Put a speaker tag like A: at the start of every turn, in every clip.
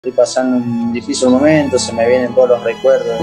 A: Estoy pasando un difícil momento, se me vienen todos los recuerdos.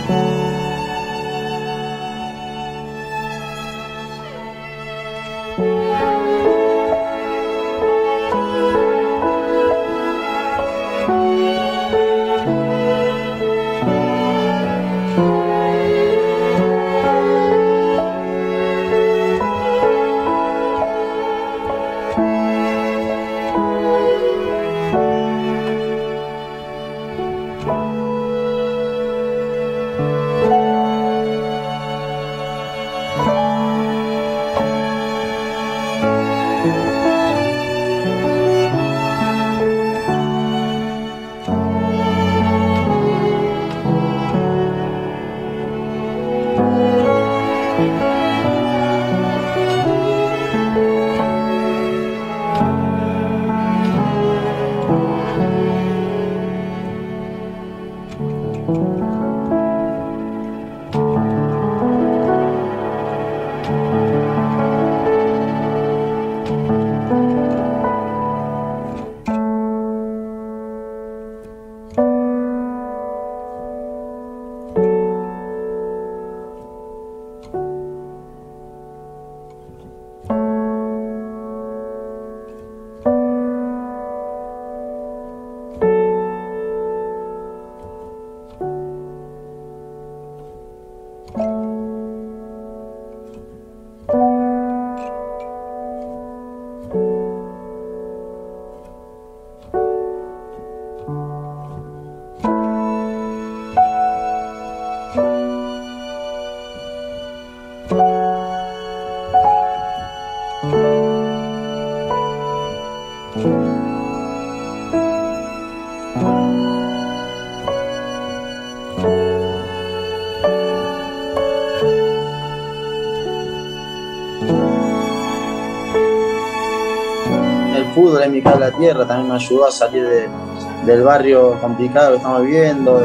A: El fútbol es mi cable a tierra, también me ayudó a salir del barrio complicado que estamos viviendo.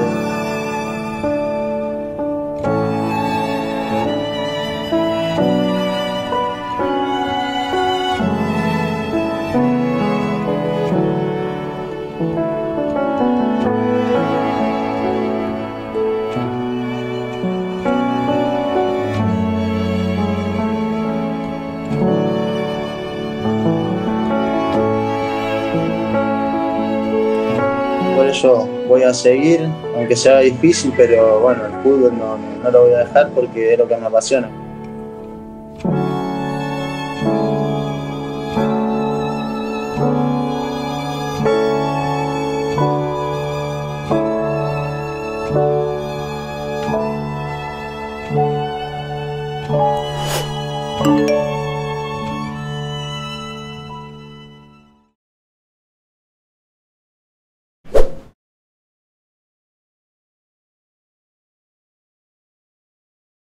A: Por eso voy a seguir, aunque sea difícil, pero bueno, el fútbol no lo voy a dejar porque es lo que me apasiona.